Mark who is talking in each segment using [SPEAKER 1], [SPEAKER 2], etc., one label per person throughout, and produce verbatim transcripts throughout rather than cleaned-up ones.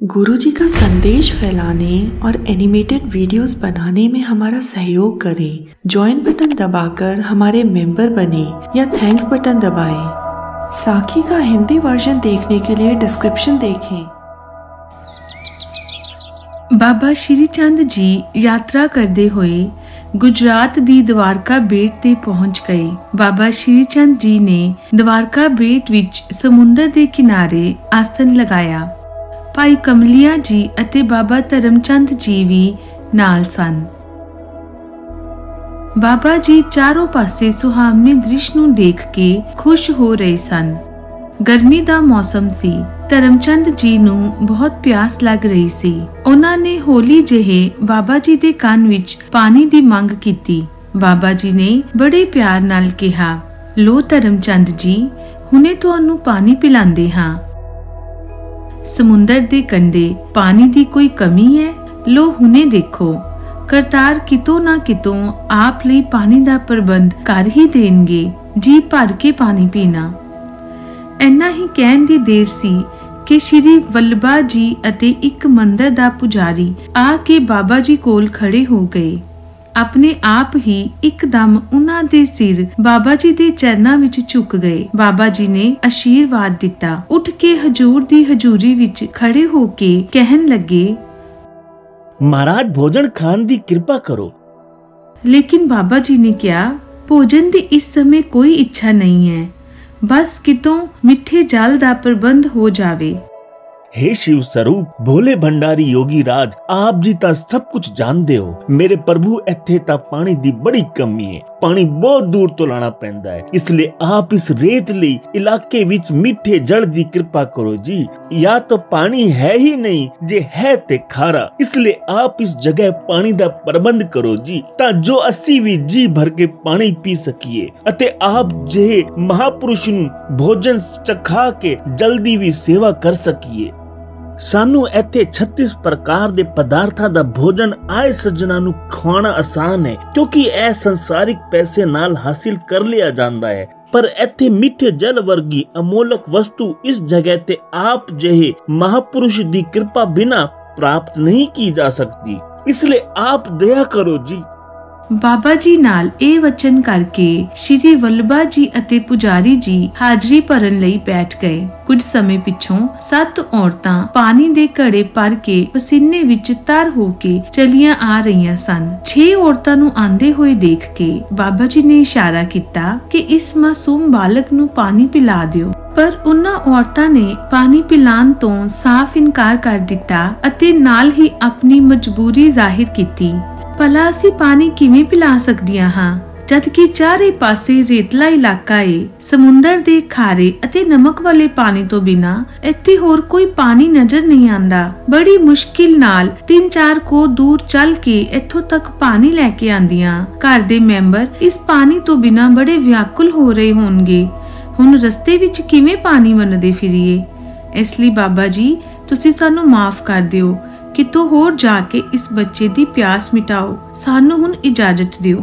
[SPEAKER 1] गुरु जी का संदेश फैलाने और एनिमेटेड वीडियोस बनाने में हमारा सहयोग करें। ज्वाइन बटन दबाकर हमारे मेंबर बने या थैंक्स बटन दबाएं। साखी का हिंदी वर्जन देखने के लिए डिस्क्रिप्शन देखें।
[SPEAKER 2] बाबा श्री चंद जी यात्रा करते हुए गुजरात दी द्वारका बेट ते पहुंच गए। बाबा श्री चंद जी ने द्वारका बेट विच समुंदर के किनारे आसन लगाया। भाई कमलिया जी अते बाबा धर्मचंद जी भी नाल सन। बाबा जी चारों पासे सुहावने दृश्य नूं देख के खुश हो रहे सन। गर्मी दा मौसम सी। धर्मचंद जी नूं बहुत प्यास लग रही सी। उन्हां ने हौली जिहे बाबा जी दे कान विच पानी दी मंग कीती। बाबा जी ने बड़े प्यार नाल कहा, लो धर्मचंद जी, हुणे तुहानूं पानी पिलांदे हां। समुंदर दे कंढे पानी दी कोई कमी है? लो हुणे देखो, करतार कितों ना कितों आप लई पानी दा प्रबंध कर ही देणगे। जी भर के पानी पीना। इन्ना ही कहण दी देर सी कि श्री वल्लभा जी अते एक मंदिर दा पुजारी आ के बाबा जी कोल खड़े हो गए। अपने आप ही एकदम उन्हां दे सिर बाबा जी दे चरनां विच झुक गए। बाबा जी ने आशीर्वाद दिता। उठ के हजूर दी हजूरी विच खड़े होके कहन लगे,
[SPEAKER 3] महाराज भोजन खान दी कृपा करो।
[SPEAKER 2] लेकिन बाबा जी ने कहा, भोजन दी इस समय कोई इच्छा नहीं है, बस कितों मिठे जल दा प्रबंध हो जावे।
[SPEAKER 3] हे शिव स्वरूप, भोले भंडारी योगी राज, आप जी ता सब कुछ जानते हो। मेरे प्रभु इत्थे ता पानी दी बड़ी कमी है। पानी बहुत दूर तो लाना पैंदा है, इसलिए आप इस रेतली इलाके विच मीठे जल दी कृपा करो जी। या तो पानी है ही नहीं, जे है ते खारा, इसलिए आप इस जगह पानी दा प्रबंध करो जी, ता जो अस्सी भी जी भर के पानी पी सकिए अते आप जे महापुरुष नूं भोजन चखा के जल्दी भी सेवा कर सकिए। सानू इत्थे छत्तीस प्रकार दे पदार्थां दा भोजन आए सज्जना नू खवाना आसान है, क्योंकि यह संसारिक पैसे नाल हासिल कर लिया जांदा है। पर इत्थे मीठे जल वर्गी अमोलक वस्तु इस जगह ते आप जहे महापुरुष दी कृपा बिना प्राप्त नहीं की जा सकती, इसलिए आप दया करो जी।
[SPEAKER 2] बाबा जी नाल ए वचन करके श्री वल्लभा जी अते पुजारी जी हाजरी भरन लई बैठ गए। कुछ समय पिछों सत्त औरतां पानी दे घड़े भर के पसीने विच तर होके चलियां आ रहीआं सन। छे औरतां नूं आंदे होए देख के बाबा जी ने इशारा कीता कि इस मासूम बालक नूं पानी पिला दिओ। पर उन्हां औरतां ने पानी पिलाण तों साफ इनकार कर दिता अते नाल ही अपनी मजबूरी जाहिर कीती। भला असी पानी किवें पिला सकदियां हां, जदकि चारे पासे रेतला इलाका है। समुंदर दे खारे अते नमक वाले पानी तो बिना इत्थे होर कोई पानी नजर नहीं आंदा। बड़ी मुश्किल नाल तीन चार को दूर चल के इत्थों तक पानी लेके आंदियां। घर दे मैंबर इस पानी तो बिना बड़े व्याकुल हो रहे होणगे। हुण रस्ते विच किवें पानी वंडदे फिरीए। इसलिए बाबा जी, तुसी सानू माफ कर दिओ। कितों होर जाके इस बच्चे दी प्यास मिटाओ। सानू हुण इजाजत दिओ।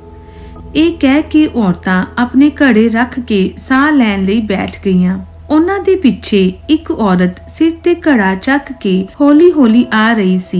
[SPEAKER 2] ए कह के औरतां अपने घड़े रख के साह लैण लई बैठ गईयां। उन्हां दे पिछे एक औरत सिर ते घड़ा चक के हौली हौली आ रही सी।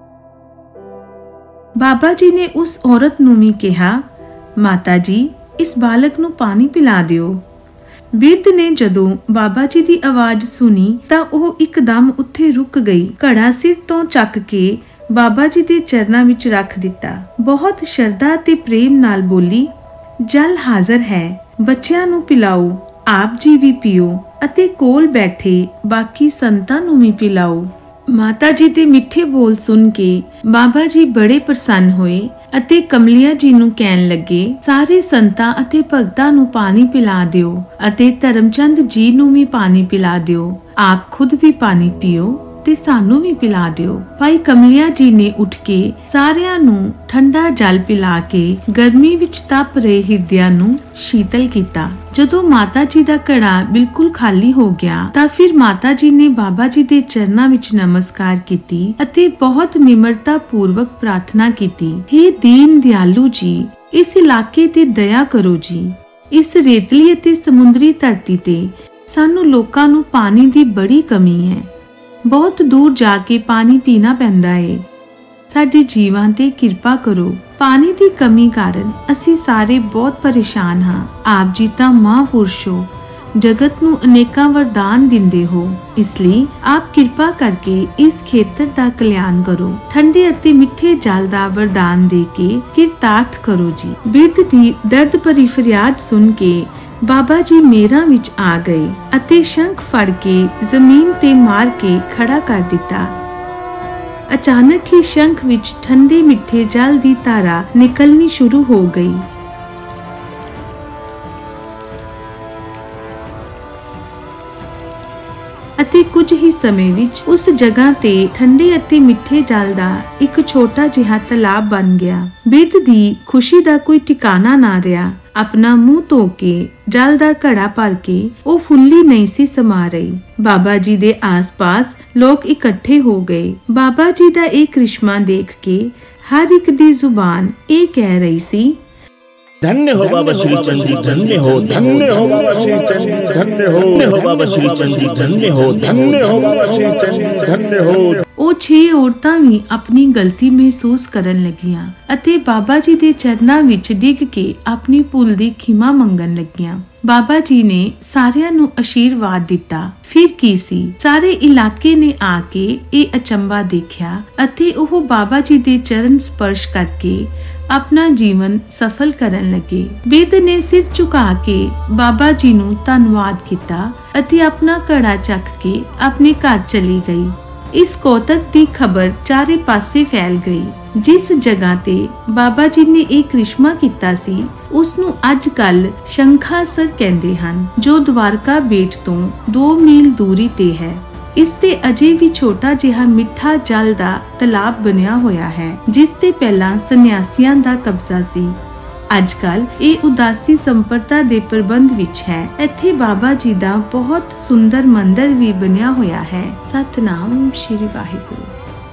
[SPEAKER 2] बाबा जी ने उस औरत नूं भी कहा, माता जी, इस बालक नूं पानी पिला दिओ। बिरध ने जदों बाबा जी दी आवाज सुनी तां ओह एकदम उत्थे रुक गई। घड़ा सिर तो चक के बाबा जी दे चरनां विच रख दिता। बहुत श्रद्धा ते प्रेम नाल बोली, जल हाਜ਼ਰ है, बच्चिआं नूं पिलाओ, आप जी भी पियो अते कोल बैठे बाकी संतां नूं भी पिलाओ। माता जी दे मिठे बोल सुन के बाबा जी बड़े प्रसन्न होए अते कमलिया जी नूं कहन लगे, सारे संतां अते भगतां नूं पानी पिला दिओ अते धर्मचंद जी नूं भी पानी पिला दिओ। आप खुद भी पानी पियो ते सानू भी पिला दिओ। भाई कमलिया जी ने उठ के सारियां नूं ठंडा जल पिला के गर्मी विच तप रहे हिरदियां नूं शीतल कीता। जदों माता जी दा घड़ा बिल्कुल खाली हो गया तां फिर माता जी ने बाबा जी दे चरनां विच नमस्कार कीती अते बहुत निमरता पूर्वक प्रार्थना कीती, हे दीन दयालु जी, इस इलाके ते दया करो जी। इस रेतली अते समुंदरी धरती ते सानू लोकां नूं पानी दी बड़ी कमी है। बहुत दूर जाके पानी पीना पैंदा है। साडे जीवां ते किरपा करो। पानी की कमी कारण असी सारे बहुत परेशान हाँ। आप जी तां महापुरुष हो, जगत नूं अनेकां वरदान दिंदे हो, इसलिए आप किरपा करके इस खेतर दा कल्याण करो। ठंडे अते मिठे जल दा वरदान दे के किरतार्थ करो जी। बिरध दी दर्द भरी फरियाद सुन के बाबा जी मेरा विच आ गए अते शंख फड़ के जमीन ते मार के खड़ा कर दिता। अचानक ही शंख विच ठंडे मिठे जल दी धारा निकलनी शुरू हो गई। ਅਤੇ ਕੁਝ ਹੀ ਸਮੇਂ ਵਿੱਚ ਉਸ ਜਗ੍ਹਾ ਤੇ ਠੰਡੇ ਅਤੇ ਮਿੱਠੇ ਜਲ ਦਾ ਇੱਕ ਛੋਟਾ ਜਿਹਾ ਤਲਾਬ ਬਣ ਗਿਆ। ਬਿਰਧ ਦੀ ਖੁਸ਼ੀ ਦਾ ਕੋਈ ਟਿਕਾਣਾ ਨਾ ਰਿਹਾ। अपना मुंह धो के जल दा घड़ा भर के वो फुल्ली नहीं सी समा रही। बाबा जी दे आस पास लोग इकट्ठे हो गए। बाबा जी दा एक करिश्मा देख के हर एक दी जुबान ये कह रही सी,
[SPEAKER 3] धन्य हो बाबा श्री चंद जी, धन्य हो, धन्य हो बाबा श्री चंद जी, धन्य हो, धन्य हो बाबा श्री चंद जी, धन्य हो, धन्य हो बाबा श्री चंद जी, धन्य हो।
[SPEAKER 2] ਉਹ ਛੇ ਔਰਤਾਂ ਵੀ ਆਪਣੀ ਗਲਤੀ ਮਹਿਸੂਸ ਕਰਨ ਲੱਗੀਆਂ ਅਤੇ ਬਾਬਾ ਜੀ ਦੇ ਚਰਨਾਂ ਵਿੱਚ ਡਿੱਗ ਕੇ ਆਪਣੀ ਭੁੱਲ ਦੀ ਖਿਮਾ ਮੰਗਣ ਲੱਗੀਆਂ। ਬਾਬਾ ਜੀ ਨੇ ਸਾਰਿਆਂ ਨੂੰ ਆਸ਼ੀਰਵਾਦ ਦਿੱਤਾ। ਫਿਰ ਕੀ ਸੀ, ਸਾਰੇ ਇਲਾਕੇ ਨੇ ਆ ਕੇ ਇਹ ਅਚੰਭਾ ਦੇਖਿਆ ਅਤੇ ਉਹ ਬਾਬਾ ਜੀ ਦੇ ਚਰਨ ਸਪਰਸ਼ ਕਰਕੇ ਆਪਣਾ ਜੀਵਨ ਸਫਲ ਕਰਨ ਲੱਗੇ। ਬਿਰਧ ਨੇ ਸਿਰ ਝੁਕਾ ਕੇ ਬਾਬਾ ਜੀ ਨੂੰ ਧੰਨਵਾਦ ਕੀਤਾ ਅਤੇ ਆਪਣਾ ਘੜਾ ਚੱਕ ਕੇ ਆਪਣੇ ਘਰ ਚਲੀ ਗਈ। इस कौतक की खबर चारे पासे फैल गई। जिस जगह ते बाबा जी ने एक करिश्मा किया सी उसनू अज कल शंखासर कहते हैं, जो द्वारका बेट तो दो मील दूरी ते है। इस ते अजे भी छोटा जिहा मिठा जल दा तलाब बनिया होया है, जिस ते पहला सन्यासियां दा कब्जा सी। अजकल ये उदासी संपरता दे प्रबंध विच है। इत्थे बाबा जी दा बहुत सुंदर मंदिर भी बनिया होया है। सतनाम श्री वाहिगुरु।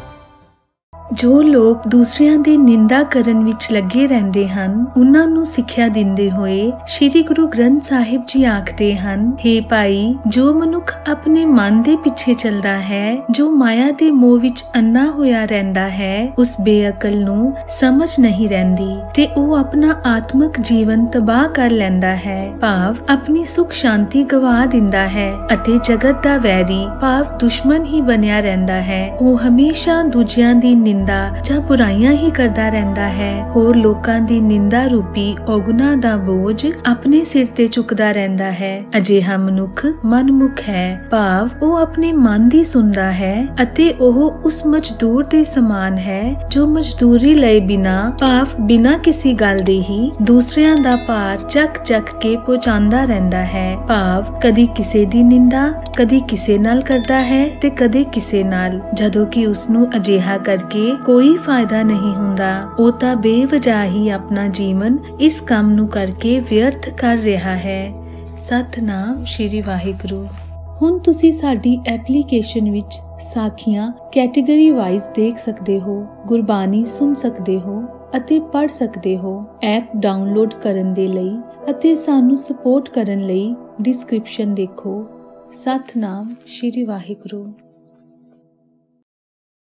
[SPEAKER 2] जो लोग दूसरिਆਂ ਦੀ ਨਿੰਦਾ ਕਰਨ ਵਿੱਚ ਲੱਗੇ ਰਹਿੰਦੇ ਹਨ, ਉਹਨਾਂ ਨੂੰ ਸਿੱਖਿਆ ਦਿੰਦੇ ਹੋਏ ਸ੍ਰੀ ਗੁਰੂ ਗ੍ਰੰਥ ਸਾਹਿਬ ਜੀ ਆਖਦੇ ਹਨ, हे ਭਾਈ, ਜੋ ਮਨੁੱਖ ਆਪਣੇ ਮਨ ਦੇ ਪਿੱਛੇ ਚੱਲਦਾ ਹੈ, ਜੋ ਮਾਇਆ ਦੇ ਮੋਹ ਵਿੱਚ ਅੰਨਾ ਹੋਇਆ ਰਹਿੰਦਾ ਹੈ, ਉਸ ਬੇਅਕਲ ਨੂੰ ਸਮਝ ਨਹੀਂ ਰਹਿੰਦੀ ਤੇ ਉਹ ਆਪਣਾ ਆਤਮਿਕ ਜੀਵਨ ਤਬਾਹ ਕਰ ਲੈਂਦਾ ਹੈ, ਭਾਵ ਆਪਣੀ ਸੁਖ ਸ਼ਾਂਤੀ ਗਵਾ ਦਿੰਦਾ ਹੈ ਅਤੇ ਜਗਤ ਦਾ ਵੈਰੀ ਭਾਵ ਦੁਸ਼ਮਣ ਹੀ ਬਣਿਆ ਰਹਿੰਦਾ ਹੈ। ਉਹ ਹਮੇਸ਼ਾ ਦੂਜਿਆਂ ਦੀ ਨਿੰਦਾ ਜਾਂ ਬੁਰਾਈਆਂ ਹੀ ਕਰਦਾ ਰਹਿੰਦਾ ਹੈ। ਹੋਰ ਲੋਕਾਂ ਦੀ ਨਿੰਦਾ ਰੂਪੀ ਔਗੁਣਾਂ ਦਾ ਬੋਝ ਆਪਣੇ ਸਿਰ ਤੇ ਚੁੱਕਦਾ ਰਹਿੰਦਾ ਹੈ। ਅਜਿਹਾ ਮਨੁੱਖ ਮਨਮੁਖ ਹੈ, ਭਾਵ ਉਹ ਆਪਣੇ ਮਨ ਦੀ ਸੁਣਦਾ ਹੈ ਅਤੇ ਉਹ ਉਸ ਮਜ਼ਦੂਰ ਦੇ ਸਮਾਨ ਹੈ ਜੋ ਮਜ਼ਦੂਰੀ ਲਏ ਬਿਨਾ ਭਾਵ ਬਿਨਾ ਕਿਸੇ ਗੱਲ ਦੇ ਹੀ ਦੂਸਰਿਆਂ ਦਾ ਭਾਰ ਚੱਕ ਚੱਕ ਕੇ ਪਹੁੰਚਾਉਂਦਾ ਰਹਿੰਦਾ ਹੈ। ਭਾਵ ਕਦੀ ਕਿਸੇ ਦੀ ਨਿੰਦਾ, ਕਦੀ ਕਿਸੇ ਨਾਲ ਕਰਦਾ ਹੈ ਤੇ ਕਦੇ ਕਿਸੇ ਨਾਲ, ਜਦੋਂ ਕਿ ਉਸਨੂੰ ਅਜਿਹਾ ਕਰਕੇ ਕੋਈ ਫਾਇਦਾ ਨਹੀਂ ਹੁੰਦਾ। ਉਹ ਤਾਂ ਬੇਵਜ੍ਹਾ ਹੀ ਆਪਣਾ ਜੀਵਨ ਇਸ ਕੰਮ ਨੂੰ ਕਰਕੇ ਵਿਅਰਥ ਕਰ ਰਿਹਾ ਹੈ। ਸਤਨਾਮ ਸ਼੍ਰੀ ਵਾਹਿਗੁਰੂ। ਹੁਣ ਤੁਸੀਂ ਸਾਡੀ ਐਪਲੀਕੇਸ਼ਨ ਵਿੱਚ ਸਾਖੀਆਂ ਕੈਟੇਗਰੀ ਵਾਈਜ਼ ਦੇਖ ਸਕਦੇ ਹੋ, ਗੁਰਬਾਣੀ ਸੁਣ ਸਕਦੇ ਹੋ ਅਤੇ ਪੜ੍ਹ ਸਕਦੇ ਹੋ। ਐਪ ਡਾਊਨਲੋਡ ਕਰਨ ਦੇ ਲਈ ਅਤੇ ਸਾਨੂੰ ਸਪੋਰਟ ਕਰਨ ਲਈ ਡਿਸਕ੍ਰਿਪਸ਼ਨ ਦੇਖੋ। ਸਤਨਾਮ ਸ਼੍ਰੀ ਵਾਹਿਗੁਰੂ।